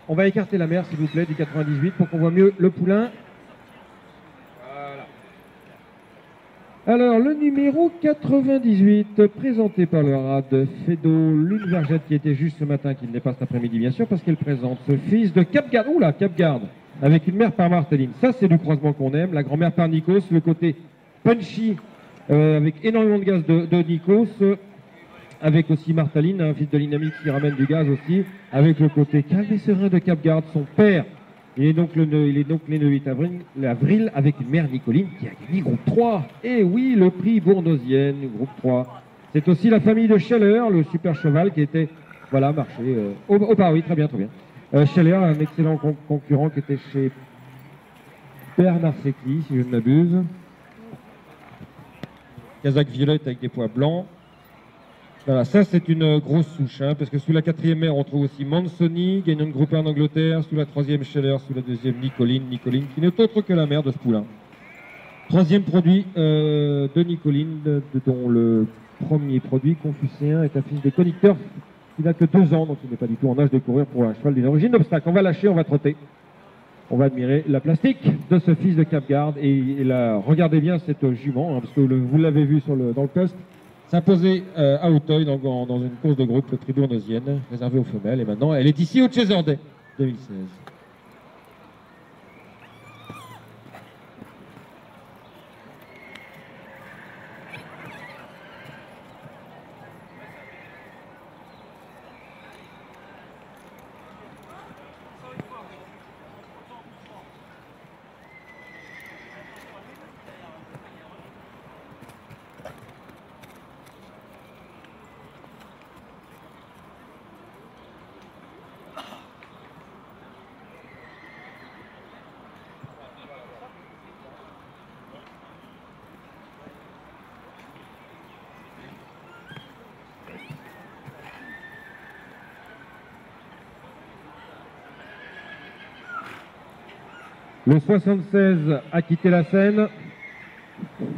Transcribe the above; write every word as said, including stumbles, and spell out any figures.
On va écarter la mer, s'il vous plaît, du quatre-vingt-dix-huit pour qu'on voit mieux le poulain. Voilà. Alors, le numéro quatre-vingt-dix-huit, présenté par le Rad Fedo, l'une vergette qui était juste ce matin, qui ne l'est pas cet après-midi, bien sûr, parce qu'elle présente ce fils de Capgarde. Oula, Capgarde, avec une mère par Marteline. Ça, c'est du croisement qu'on aime. La grand-mère par Nikos, le côté punchy, euh, avec énormément de gaz de, de Nikos. Avec aussi Martaline, un fils de Dynamique qui ramène du gaz aussi, avec le côté calme et serein de Capgarde, son père. Il est donc, le, il est donc né le huit avril, avril avec une mère Nicoline qui a gagné groupe trois. Et oui, le prix Bournosienne, groupe trois. C'est aussi la famille de Scheller, le super cheval qui était, voilà, marché euh, au, au Paris, très bien, très bien. Euh, Scheller, un excellent con concurrent qui était chez Bernard Secli, si je ne m'abuse. Casaque violette avec des pois blancs. Voilà, ça c'est une grosse souche, hein, parce que sous la quatrième mère, on trouve aussi Mansoni, gagnant de groupe un en Angleterre, sous la troisième Scheller, sous la deuxième Nicoline, Nicoline qui n'est autre que la mère de ce poulain. Troisième produit euh, de Nicoline, de, de, dont le premier produit, Confucéen, est un fils de conducteur qui n'a que deux ans, donc il n'est pas du tout en âge de courir pour un cheval d'une origine d'obstacle. On va lâcher, on va trotter. On va admirer la plastique de ce fils de Capgarde et, et la, regardez bien cette jument, hein, parce que le, vous l'avez vu sur le, dans le poste. S'imposer euh, à Auteuil dans, dans une course de groupe, le prix Bournosienne, réservé aux femelles. Et maintenant, elle est ici au Chezerday deux mille seize. Le soixante-seize a quitté la scène.